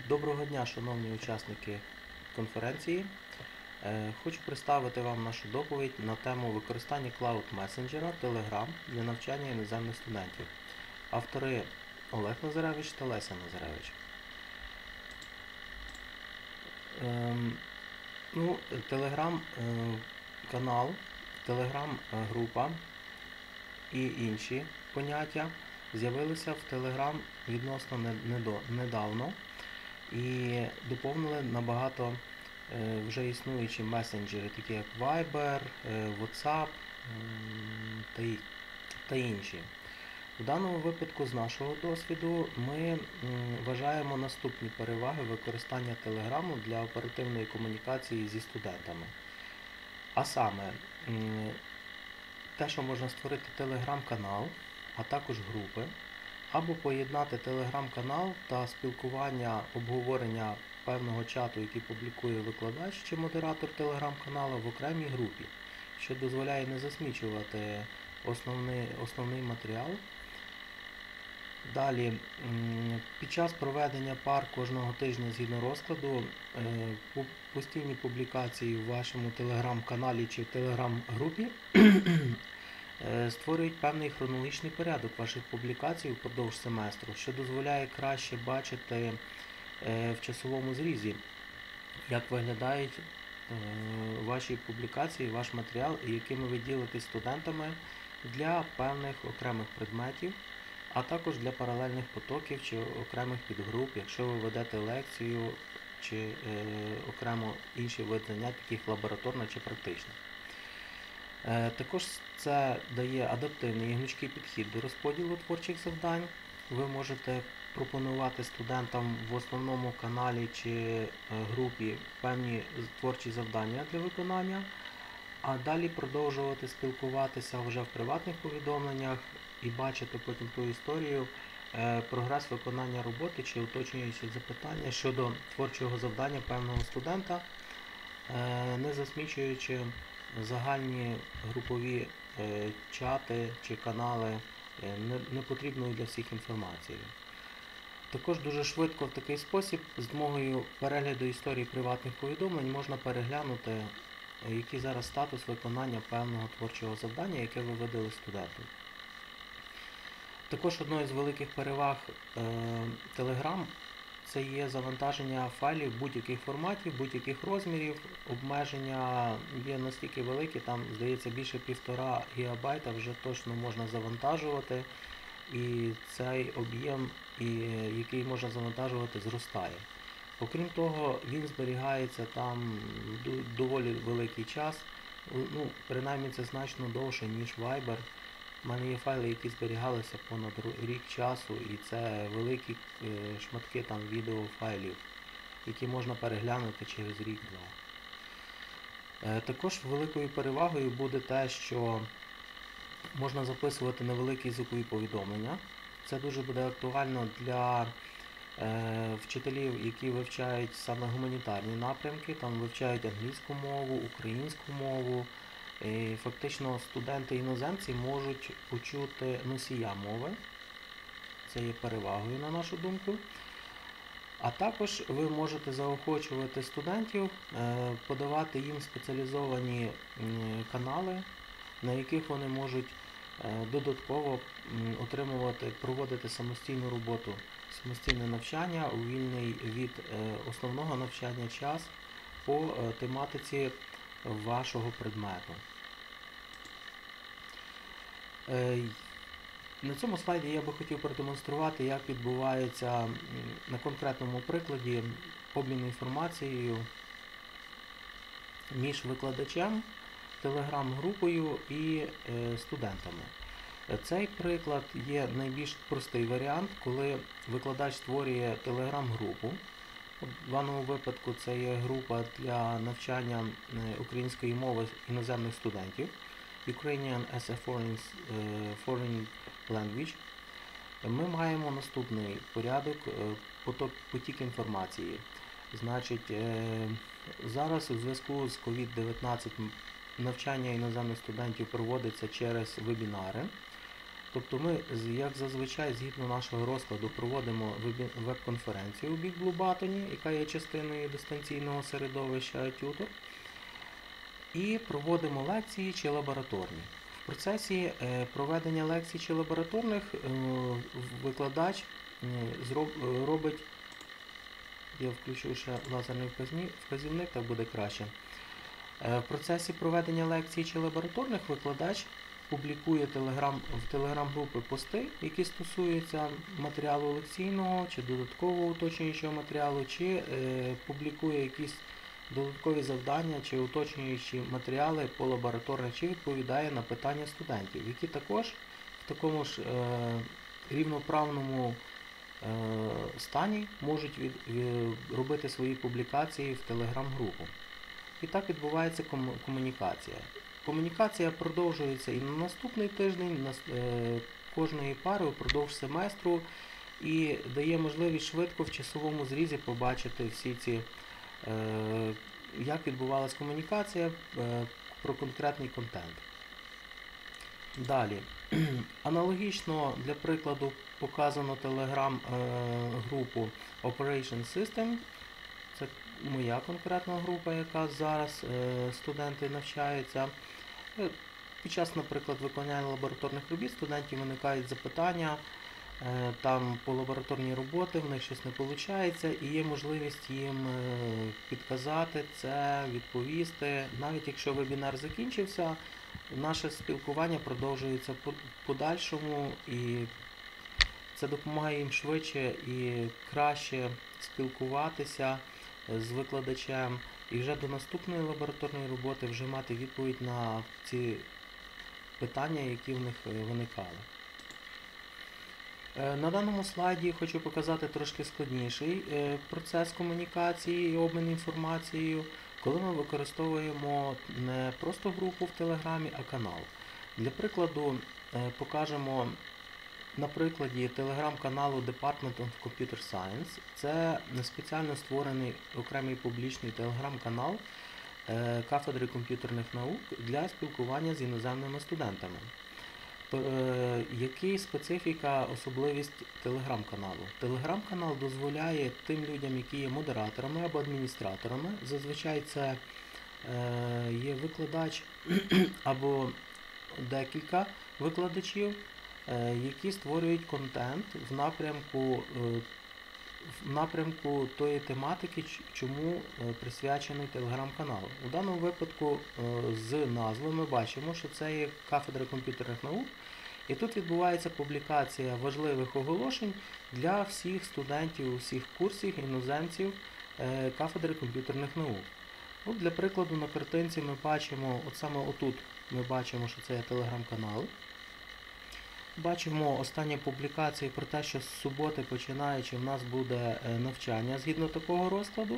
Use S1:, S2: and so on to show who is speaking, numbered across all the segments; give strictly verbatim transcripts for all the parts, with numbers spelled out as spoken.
S1: Доброго дня, шановні учасники конференції. Хочу представити вам нашу доповідь на тему використання Cloud Messenger Telegram для навчання іноземних студентів. Автори Олег Назаревич та Леся Назаревич. Ну, Телеграм-канал, Телеграм-група і інші поняття з'явилися в Telegram відносно недавно і доповнили набагато вже існуючі месенджери, такі як Viber, WhatsApp та інші. У даному випадку з нашого досвіду ми вважаємо наступні переваги використання Телеграму для оперативної комунікації зі студентами. А саме, те, що можна створити телеграм-канал, а також групи, або поєднати телеграм-канал та спілкування, обговорення певного чату, який публікує викладач чи модератор телеграм-каналу в окремій групі, що дозволяє не засмічувати основний, основний матеріал. Далі, під час проведення пар кожного тижня згідно розкладу, постійні публікації в вашому телеграм-каналі чи в телеграм-групі створюють певний хронологічний порядок ваших публікацій впродовж семестру, що дозволяє краще бачити в часовому зрізі, як виглядають ваші публікації, ваш матеріал, якими ви ділитесь студентами для певних окремих предметів, а також для паралельних потоків чи окремих підгруп, якщо ви ведете лекцію чи е, окремо інші види занять, таких лабораторно чи практично. Е, також це дає адаптивний і гнучкий підхід до розподілу творчих завдань. Ви можете пропонувати студентам в основному каналі чи е, групі певні творчі завдання для виконання, а далі продовжувати спілкуватися вже в приватних повідомленнях і бачити потім ту історію, е, прогрес виконання роботи чи уточнюючі запитання щодо творчого завдання певного студента, е, не засмічуючи загальні групові е, чати чи канали е, непотрібною для всіх інформацією. Також дуже швидко в такий спосіб з допомогою перегляду історії приватних повідомлень можна переглянути, який зараз статус виконання певного творчого завдання, яке ви видали студенту. Також одною з великих переваг е, Telegram це є завантаження файлів будь-яких форматів, будь-яких розмірів. Обмеження є настільки великі, там, здається, більше півтора гігабайта вже точно можна завантажувати, і цей об'єм, який можна завантажувати, зростає. Окрім того, він зберігається там доволі великий час, ну, принаймні це значно довше, ніж Viber. У мене є файли, які зберігалися понад рік часу, і це великі шматки там відеофайлів, які можна переглянути через рік-два. Також великою перевагою буде те, що можна записувати невеликі звукові повідомлення. Це дуже буде актуально для е, вчителів, які вивчають саме гуманітарні напрямки, там вивчають англійську мову, українську мову. І фактично студенти-іноземці можуть почути носія мови. Це є перевагою, на нашу думку. А також ви можете заохочувати студентів, е, подавати їм спеціалізовані е, канали, на яких вони можуть додатково отримувати, проводити самостійну роботу, самостійне навчання у вільний від основного навчання час по тематиці вашого предмету. На цьому слайді я би хотів продемонструвати, як відбувається на конкретному прикладі обмін інформацією між викладачем, телеграм-групою і е, студентами. Цей приклад є найбільш простий варіант, коли викладач створює телеграм-групу. В даному випадку це є група для навчання української мови іноземних студентів, Ukrainian as a foreign, foreign language. Ми маємо наступний порядок, поток, потік інформації. Значить, зараз у зв'язку з ковід дев'ятнадцять навчання іноземних студентів проводиться через вебінари. Тобто ми, як зазвичай, згідно нашого розкладу, проводимо веб-конференцію у BigBlueButton, яка є частиною дистанційного середовища iTutor, і проводимо лекції чи лабораторні. В процесі проведення лекцій чи лабораторних викладач робить, я включу ще лазерний вказівник, так буде краще. В процесі проведення лекцій чи лабораторних викладач публікує телеграм, в телеграм-групи пости, які стосуються матеріалу лекційного чи додаткового уточнюючого матеріалу, чи е, публікує якісь додаткові завдання чи уточнюючі матеріали по лабораторних, чи відповідає на питання студентів, які також в такому ж е, рівноправному е, стані можуть від, від, робити свої публікації в телеграм-групу. І так відбувається комунікація. Комунікація продовжується і на наступний тиждень, на, е, кожної пари впродовж семестру, і дає можливість швидко в часовому зрізі побачити всі ці, е, як відбувалася комунікація е, про конкретний контент. Далі. Аналогічно, для прикладу, показано телеграм-групу Operation System. Це моя конкретна група, яка зараз е, студенти навчаються. Під час, наприклад, виконання лабораторних робіт студентів виникають запитання е, там по лабораторній роботі, в них щось не виходить, і є можливість їм е, підказати це, відповісти. Навіть якщо вебінар закінчився, наше спілкування продовжується в подальшому, і це допомагає їм швидше і краще спілкуватися з викладачем, і вже до наступної лабораторної роботи вже мати відповідь на ці питання, які в них виникали. На даному слайді хочу показати трошки складніший процес комунікації і обмін інформацією, коли ми використовуємо не просто групу в Телеграмі, а канал. Для прикладу покажемо на прикладі телеграм-каналу Department of Computer Science. Це спеціально створений окремий публічний телеграм-канал кафедри комп'ютерних наук для спілкування з іноземними студентами. Який специфіка, особливість телеграм-каналу? Телеграм-канал дозволяє тим людям, які є модераторами або адміністраторами, зазвичай це є викладач або декілька викладачів, які створюють контент в напрямку, в напрямку тої тематики, чому присвячений телеграм-канал. У даному випадку з назви ми бачимо, що це є кафедра комп'ютерних наук, і тут відбувається публікація важливих оголошень для всіх студентів усіх курсів, іноземців кафедри комп'ютерних наук. От для прикладу на картинці ми бачимо, от саме отут ми бачимо, що це є телеграм-канал. Бачимо останні публікації про те, що з суботи починаючи в нас буде навчання згідно такого розкладу.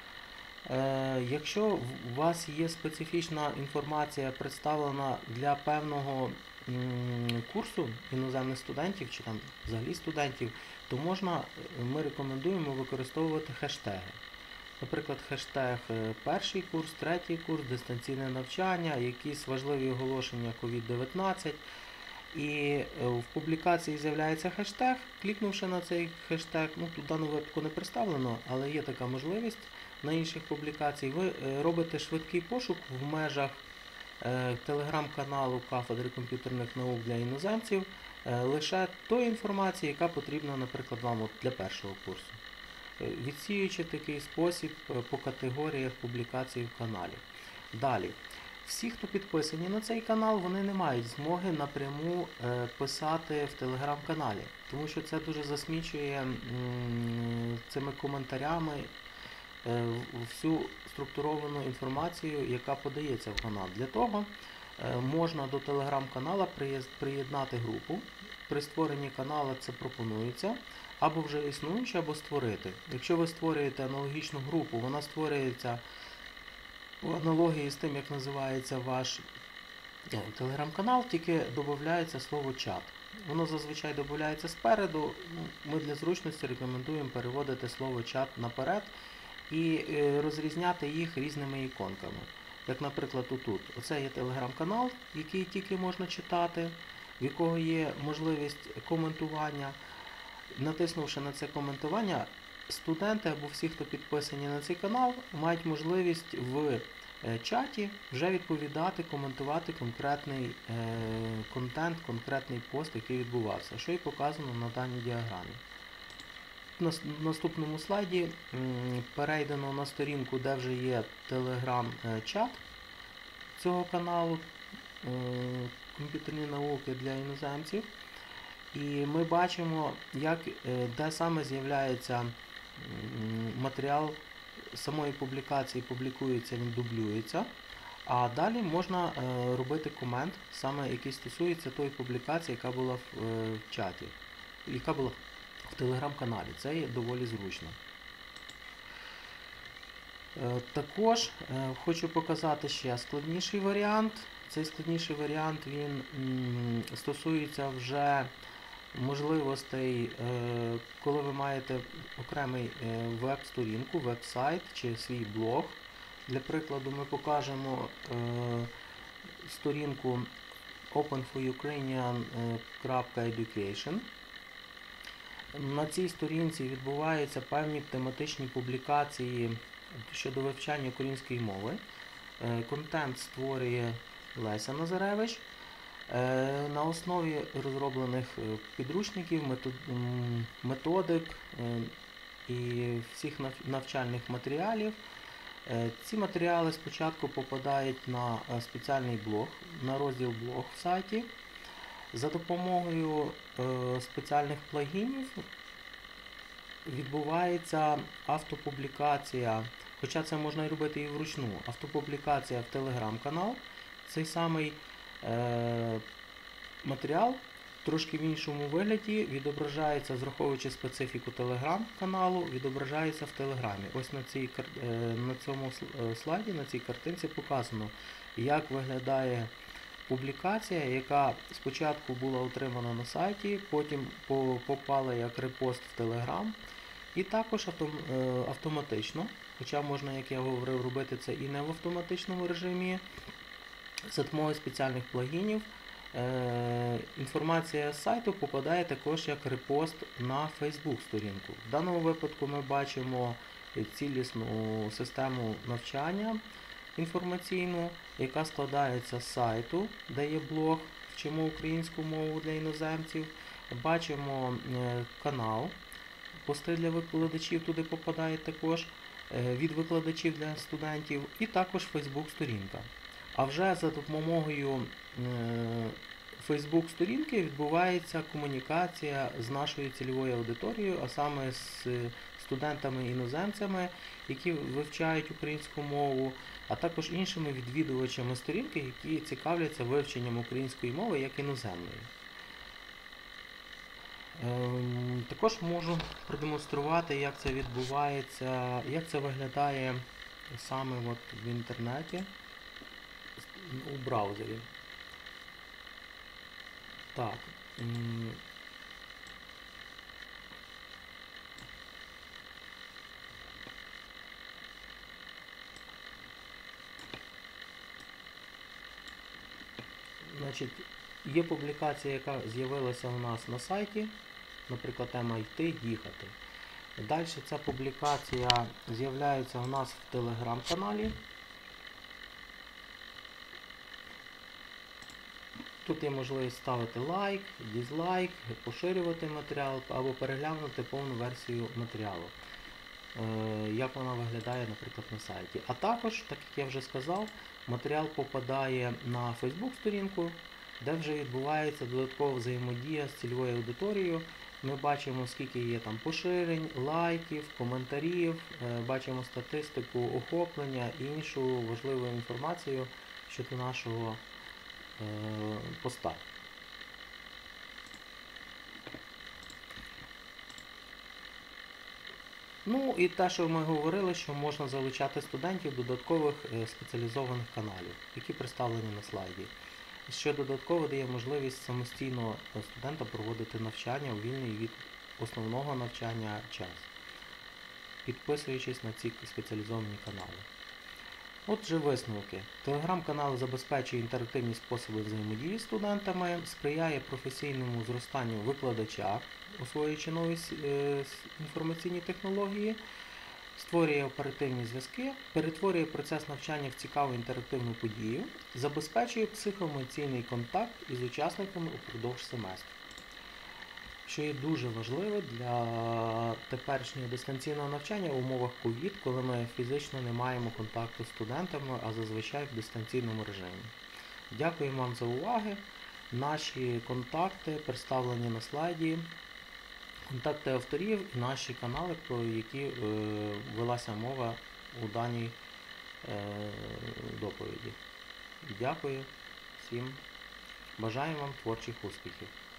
S1: Якщо у вас є специфічна інформація представлена для певного курсу іноземних студентів чи там взагалі студентів, то можна, ми рекомендуємо використовувати хештеги. Наприклад, хештег перший курс, третій курс, дистанційне навчання, якісь важливі оголошення ковід дев'ятнадцять. І в публікації з'являється хештег, клікнувши на цей хештег, ну тут в даному випадку не представлено, але є така можливість на інших публікацій, ви робите швидкий пошук в межах телеграм-каналу кафедри комп'ютерних наук для іноземців лише тої інформації, яка потрібна, наприклад, вам от для першого курсу, відсіюючи такий спосіб по категоріях публікацій в каналі. Далі. Всі, хто підписані на цей канал, вони не мають змоги напряму е, писати в телеграм-каналі, тому що це дуже засмічує м, цими коментарями е, всю структуровану інформацію, яка подається в канал. Для того е, можна до телеграм-канала приєднати групу. При створенні каналу це пропонується, або вже існуючи, або створити. Якщо ви створюєте аналогічну групу, вона створюється в аналогії з тим, як називається ваш телеграм-канал, тільки додається слово чат. Воно зазвичай додається спереду, ми для зручності рекомендуємо переводити слово чат наперед і розрізняти їх різними іконками. Як, наприклад, отут. Оце є телеграм-канал, який тільки можна читати. в якого є можливість коментування. Натиснувши на це коментування, студенти або всі, хто підписані на цей канал, мають можливість в чаті вже відповідати, коментувати конкретний е, контент, конкретний пост, який відбувався, що і показано на даній діаграмі. На наступному слайді м, перейдено на сторінку, де вже є телеграм-чат цього каналу е, комп'ютерні науки для іноземців. І ми бачимо, як, е, де саме з'являється м, матеріал самої публікації, публікується, він дублюється. А далі можна е, робити комент, саме який стосується тої публікації, яка була в, е, в чаті, яка була в телеграм-каналі. Це є доволі зручно. Е, також е, хочу показати ще складніший варіант. Цей складніший варіант він м, стосується вже можливостей, е, коли ви маєте окремий е, веб-сторінку, веб-сайт чи свій блог. Для прикладу ми покажемо е, сторінку open for ukrainian крапка education. На цій сторінці відбуваються певні тематичні публікації щодо вивчання української мови. Е, контент створює Леся Назаревич. Е, на основі розроблених підручників, методик е, і всіх навчальних матеріалів. Ці матеріали спочатку попадають на спеціальний блог, на розділ блог в сайті. За допомогою спеціальних плагінів відбувається автопублікація, хоча це можна і робити і вручну, автопублікація в телеграм-канал. Цей самий матеріал трошки в іншому вигляді відображається, враховуючи специфіку телеграм-каналу, відображається в телеграмі. Ось на, цій, на цьому слайді, на цій картинці показано, як виглядає публікація, яка спочатку була отримана на сайті, потім попала як репост в телеграм, і також автоматично, хоча можна, як я говорив, робити це і не в автоматичному режимі, за допомогою спеціальних плагінів. Е, інформація з сайту попадає також як репост на Facebook сторінку. В даному випадку ми бачимо цілісну систему навчання інформаційну, яка складається з сайту, де є блог «Вчимо українську мову для іноземців». Бачимо е, канал, пости для викладачів туди попадають також, е, від викладачів для студентів, і також Facebook сторінка. А вже за допомогою Facebook-сторінки відбувається комунікація з нашою цільовою аудиторією, а саме з студентами-іноземцями, які вивчають українську мову, а також іншими відвідувачами сторінки, які цікавляться вивченням української мови як іноземної. Також можу продемонструвати, як це відбувається, як це виглядає саме от в інтернеті. У браузері. Так. Значить, є публікація, яка з'явилася у нас на сайті, наприклад, тема «Йти, їхати». Далі ця публікація з'являється у нас в телеграм-каналі. Тут є можливість ставити лайк, дизлайк, поширювати матеріал або переглянути повну версію матеріалу, як вона виглядає, наприклад, на сайті. А також, так як я вже сказав, матеріал попадає на Facebook-сторінку, де вже відбувається додаткова взаємодія з цільовою аудиторією. Ми бачимо, скільки є там поширень, лайків, коментарів, бачимо статистику охоплення і іншу важливу інформацію щодо нашого поста. Ну і те, що ми говорили, що можна залучати студентів додаткових спеціалізованих каналів, які представлені на слайді, що додатково дає можливість самостійно студента проводити навчання у вільний від основного навчання час, підписуючись на ці спеціалізовані канали. Отже, висновки. Телеграм-канал забезпечує інтерактивні способи взаємодії з студентами, сприяє професійному зростанню викладача, освоюючи нові е, інформаційні технології, створює оперативні зв'язки, перетворює процес навчання в цікаву інтерактивну подію, забезпечує психоемоційний контакт із учасниками упродовж семестру. Що є дуже важливо для теперішнього дистанційного навчання в умовах ковід, коли ми фізично не маємо контакту з студентами, а зазвичай в дистанційному режимі. Дякую вам за увагу. Наші контакти представлені на слайді, контакти авторів і наші канали, про які е, велася мова у даній е, доповіді. Дякую всім. Бажаю вам творчих успіхів.